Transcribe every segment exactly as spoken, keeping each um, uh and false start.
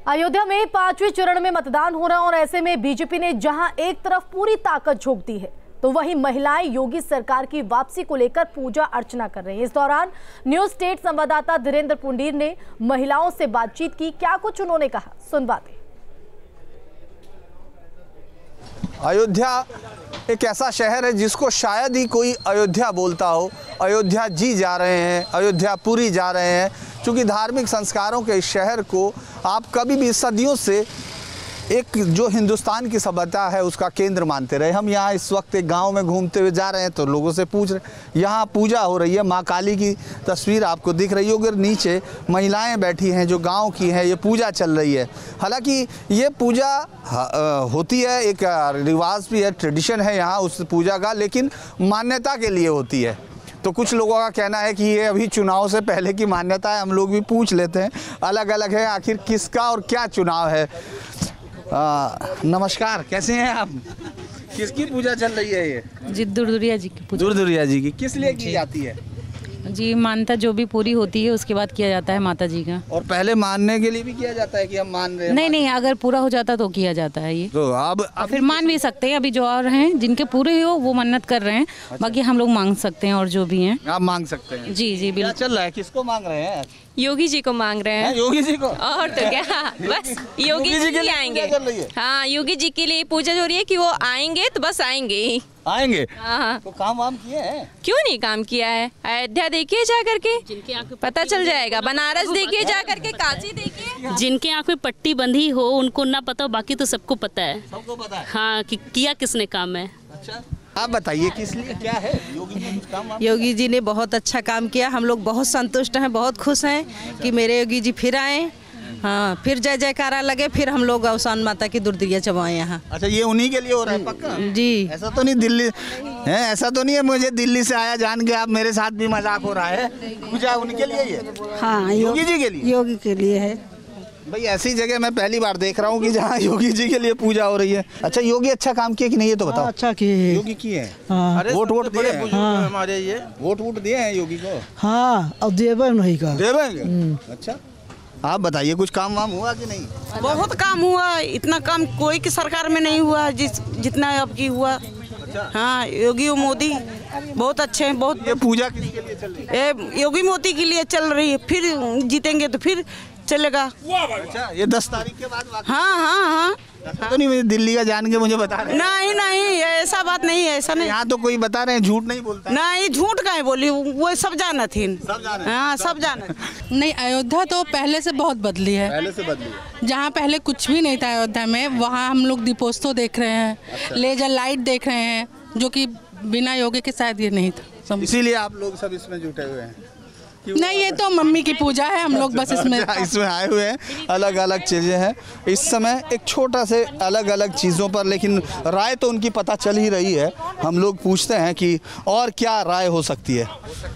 अयोध्या में पांचवें चरण में मतदान हो रहा है और ऐसे में बीजेपी ने जहां एक तरफ पूरी ताकत झोंक दी है तो वहीं महिलाएं योगी सरकार की वापसी को लेकर पूजा अर्चना कर रही हैं। इस दौरान न्यूज स्टेट संवाददाता धीरेन्द्र पुंडीर ने महिलाओं से बातचीत की। क्या कुछ उन्होंने कहा, सुनवाते। अयोध्या एक ऐसा शहर है जिसको शायद ही कोई अयोध्या बोलता हो। अयोध्या जी जा रहे हैं, अयोध्या पूरी जा रहे हैं, क्योंकि धार्मिक संस्कारों के इस शहर को आप कभी भी सदियों से एक जो हिंदुस्तान की सभ्यता है उसका केंद्र मानते रहे। हम यहाँ इस वक्त एक गांव में घूमते हुए जा रहे हैं तो लोगों से पूछ रहे, यहाँ पूजा हो रही है, माँ काली की तस्वीर आपको दिख रही होगी, नीचे महिलाएं बैठी हैं जो गांव की हैं, ये पूजा चल रही है। हालांकि ये पूजा होती है, एक रिवाज भी है, ट्रेडिशन है यहाँ उस पूजा का, लेकिन मान्यता के लिए होती है। तो कुछ लोगों का कहना है कि ये अभी चुनाव से पहले की मान्यता है। हम लोग भी पूछ लेते हैं, अलग अलग है आखिर किसका और क्या चुनाव है। आ, नमस्कार, कैसे हैं आप? किसकी पूजा चल रही है ये? जी दुर्दुरिया जी की पूजा। दुर्दुरिया जी की किस लिए की जाती है? जी मान्यता जो भी पूरी होती है उसके बाद किया जाता है माता जी का। और पहले मानने के लिए भी किया जाता है कि हम मान रहे हैं? नहीं नहीं, अगर पूरा हो जाता तो किया जाता है ये। तो अब फिर मान भी सकते हैं, अभी जो और हैं जिनके पूरे हो वो मन्नत कर रहे हैं। अच्छा। बाकी हम लोग मांग सकते हैं और जो भी हैं आप मांग सकते हैं। जी जी बिल्कुल। क्या चल रहा है, किसको मांग रहे हैं? योगी जी को मांग रहे हैं। योगी जी को? और तो क्या, बस योगी जी के लिए आएंगे। हाँ, योगी जी के लिए पूजा हो रही है कि वो आएंगे तो बस आएंगे ही आएंगे। हाँ, तो काम वाम किए हैं? क्यों नहीं काम किया है? अयोध्या देखिए जा करके पता चल जाएगा, बनारस देखिए जा करके, काशी देखिए। जिनके आँख में पट्टी बंधी हो उनको ना पता हो, बाकी तो सबको पता है। सबको पता है हाँ कि किया किसने काम है। अच्छा, आप बताइए किस लिए, क्या है योगी जी काम? योगी जी ने बहुत अच्छा काम किया, हम लोग बहुत संतुष्ट हैं, बहुत खुश हैं कि मेरे योगी जी फिर आए। हाँ, फिर जय जयकारा लगे, फिर हम लोग गौसान माता की दुर्दिया चबाएं यहाँ। अच्छा, ये उन्हीं के लिए हो रहा है पक्का? जी। ऐसा तो नहीं दिल्ली है, ऐसा तो नहीं है मुझे दिल्ली से आया जान के आप मेरे साथ भी मजाक हो रहा है? पूजा उनके लिए ही है? हाँ, योगी जी के लिए। योगी के लिए है भाई। ऐसी जगह मैं पहली बार देख रहा हूँ कि जहाँ योगी जी के लिए पूजा हो रही है। अच्छा, योगी अच्छा काम किया कि नहीं ये तो बताओ। अच्छा किए, योगी किए हैं। हाँ। वोट वोट दिए हैं? हाँ। हमारे ये वोट वोट दिए हैं योगी को? हाँ, अब देवे नहीं का देवेंगे। अच्छा, आप बताइए कुछ काम वाम हुआ कि नहीं? बहुत काम हुआ, इतना काम कोई की सरकार में नहीं हुआ जिस जितना अब की हुआ। अच्छा। हाँ, योगी और मोदी बहुत अच्छे हैं। बहुत। ये पूजा किसके लिए चल रही है? योगी मोदी के लिए चल रही है, फिर जीतेंगे तो फिर चलेगा। अच्छा, ये दस तारीख के बाद? हाँ हाँ हाँ। तो नहीं, मुझे दिल्ली का जान के मुझे बता रहे हैं। नहीं नहीं, ऐसा बात नहीं है, ऐसा नहीं। यहाँ तो कोई बता रहे हैं, झूठ नहीं बोलता। नहीं, झूठ का है बोली, वो सब जाना थी। सब जाना। हाँ, सब जाना। नहीं, अयोध्या तो पहले से बहुत बदली है। पहले से बदली है। जहाँ पहले कुछ भी नहीं था अयोध्या में, वहाँ हम लोग दीपोत्सव देख रहे हैं। अच्छा। लेजर लाइट देख रहे हैं, जो कि बिना योगी के शायद ये नहीं था। इसीलिए आप लोग सब इसमें जुटे हुए हैं? नहीं, ये तो मम्मी की पूजा है, हम लोग बस इसमें इसमें आए हुए हैं। अलग अलग चीज़ें हैं इस समय, एक छोटा से अलग अलग चीज़ों पर, लेकिन राय तो उनकी पता चल ही रही है। हम लोग पूछते हैं कि और क्या राय हो सकती है।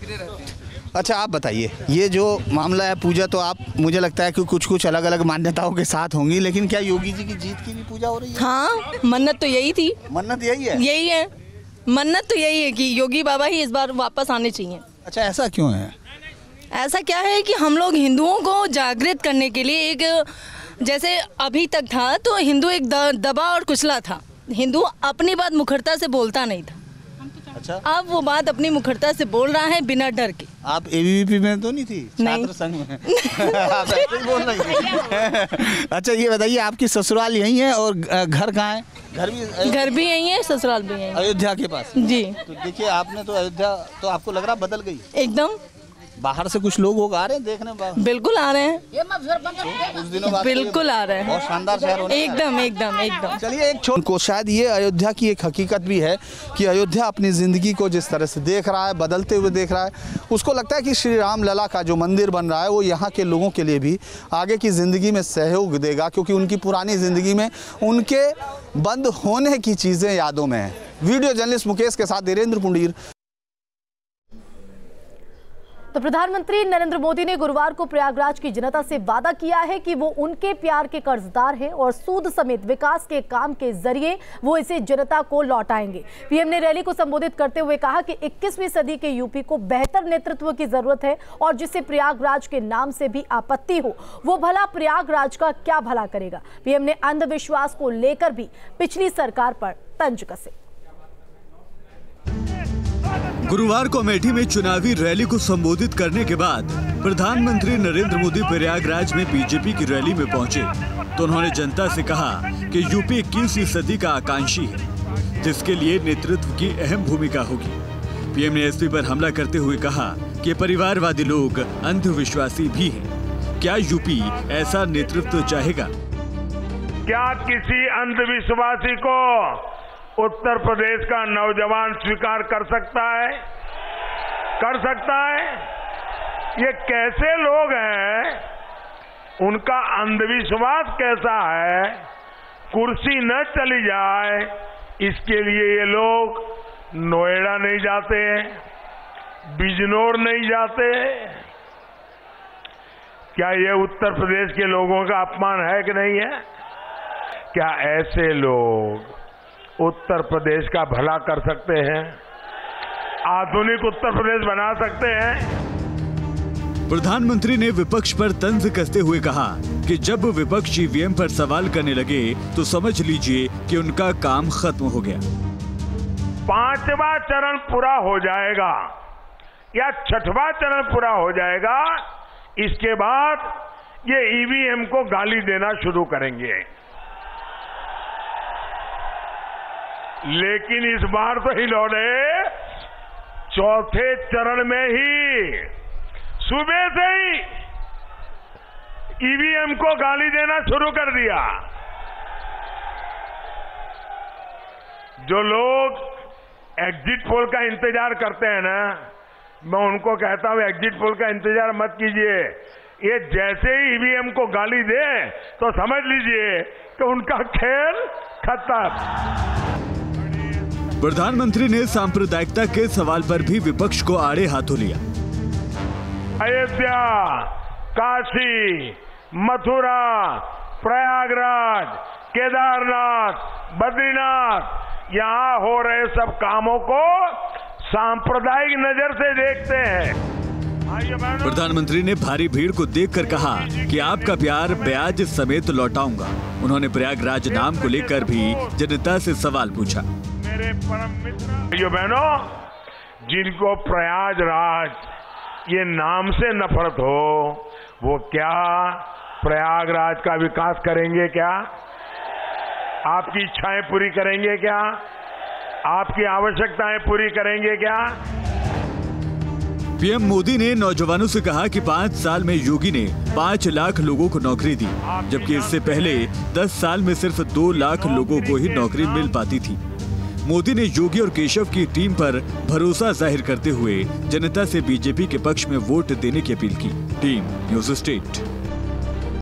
अच्छा, आप बताइए, ये जो मामला है पूजा, तो आप, मुझे लगता है कि कुछ कुछ अलग अलग मान्यताओं के साथ होंगी, लेकिन क्या योगी जी की जीत की भी पूजा हो रही है? हाँ, मन्नत तो यही थी। मन्नत यही है? यही है मन्नत तो यही है कि योगी बाबा ही इस बार वापस आने चाहिए। अच्छा, ऐसा क्यों है? ऐसा क्या है कि हम लोग हिंदुओं को जागृत करने के लिए, एक जैसे अभी तक था तो हिंदू एक दबा और कुचला था, हिंदू अपनी बात मुखरता से बोलता नहीं था। अच्छा, अब वो बात अपनी मुखरता से बोल रहा है बिना डर के। आप एबीवीपी में तो नहीं थी? नहीं। छात्र संघ में? आप ऐसे ही बोल रही हैं। अच्छा, ये बताइए, आपकी ससुराल यहीं है और घर कहाँ है? घर भी घर भी यहीं है, ससुराल भी यहीं है। अयोध्या के पास? जी। तो देखिए, आपने तो अयोध्या, तो आपको लग रहा बदल गई एकदम? बाहर से कुछ लोग होगा आ रहे हैं देखने? बिल्कुल आ रहे हैं, कुछ दिनों बाद बिल्कुल आ रहे हैं। बहुत शानदार शहर होने एकदम एकदम एकदम। चलिए, एक छोट को शायद ये अयोध्या की एक हकीकत भी है कि अयोध्या अपनी ज़िंदगी को जिस तरह से देख रहा है, बदलते हुए देख रहा है, उसको लगता है कि श्री राम लला का जो मंदिर बन रहा है वो यहाँ के लोगों के लिए भी आगे की ज़िंदगी में सहयोग देगा, क्योंकि उनकी पुरानी ज़िंदगी में उनके बंद होने की चीज़ें यादों में हैं। वीडियो जर्नलिस्ट मुकेश के साथ धीरेन्द्र पुंडीर। तो प्रधानमंत्री नरेंद्र मोदी ने गुरुवार को प्रयागराज की जनता से वादा किया है कि वो उनके प्यार के कर्जदार हैं और सूद समेत विकास के काम के जरिए वो इसे जनता को लौटाएंगे। पीएम ने रैली को संबोधित करते हुए कहा कि इक्कीसवीं सदी के यूपी को बेहतर नेतृत्व की जरूरत है और जिसे प्रयागराज के नाम से भी आपत्ति हो वो भला प्रयागराज का क्या भला करेगा। पीएम ने अंधविश्वास को लेकर भी पिछली सरकार पर तंज कसे। गुरुवार को अमेठी में चुनावी रैली को संबोधित करने के बाद प्रधानमंत्री नरेंद्र मोदी प्रयागराज में बीजेपी की रैली में पहुंचे तो उन्होंने जनता से कहा कि यूपी इक्कीसवीं सदी का आकांक्षी है जिसके लिए नेतृत्व की अहम भूमिका होगी। पीएम ने एसपी पर हमला करते हुए कहा कि परिवारवादी लोग अंधविश्वासी भी हैं। क्या यूपी ऐसा नेतृत्व चाहेगा? क्या किसी अंधविश्वासी को उत्तर प्रदेश का नौजवान स्वीकार कर सकता है? कर सकता है? ये कैसे लोग हैं? उनका अंधविश्वास कैसा है? कुर्सी न चली जाए इसके लिए ये लोग नोएडा नहीं जाते, बिजनौर नहीं जाते। क्या ये उत्तर प्रदेश के लोगों का अपमान है कि नहीं है? क्या ऐसे लोग उत्तर प्रदेश का भला कर सकते हैं? आधुनिक उत्तर प्रदेश बना सकते हैं? प्रधानमंत्री ने विपक्ष पर तंज कसते हुए कहा कि जब विपक्ष ईवीएम पर सवाल करने लगे तो समझ लीजिए कि उनका काम खत्म हो गया। पांचवा चरण पूरा हो जाएगा या छठवां चरण पूरा हो जाएगा, इसके बाद ये ईवीएम को गाली देना शुरू करेंगे। लेकिन इस बार तो हिलौड़े चौथे चरण में ही सुबह से ही ईवीएम को गाली देना शुरू कर दिया। जो लोग एग्जिट पोल का इंतजार करते हैं ना, मैं उनको कहता हूं एग्जिट पोल का इंतजार मत कीजिए। ये जैसे ही ईवीएम को गाली दे तो समझ लीजिए कि उनका खेल खत्म। प्रधानमंत्री ने सांप्रदायिकता के सवाल पर भी विपक्ष को आड़े हाथों लिया। अयोध्या, काशी, मथुरा, प्रयागराज, केदारनाथ, बद्रीनाथ, यहाँ हो रहे सब कामों को सांप्रदायिक नजर से देखते हैं। प्रधानमंत्री ने भारी भीड़ को देखकर कहा कि आपका प्यार ब्याज समेत लौटाऊंगा। उन्होंने प्रयागराज नाम को लेकर भी जनता से सवाल पूछा। मेरे परम मित्र भाइयों बहनों, जिनको प्रयागराज ये नाम से नफरत हो वो क्या प्रयागराज का विकास करेंगे? क्या आपकी इच्छाएं पूरी करेंगे? क्या आपकी आवश्यकताएं पूरी करेंगे? क्या? पीएम मोदी ने नौजवानों से कहा कि पाँच साल में योगी ने पाँच लाख लोगों को नौकरी दी, जबकि इससे पहले दस साल में सिर्फ दो लाख लोगों को ही नौकरी मिल पाती थी। मोदी ने योगी और केशव की टीम पर भरोसा जाहिर करते हुए जनता से बीजेपी के पक्ष में वोट देने की अपील की। Team news state.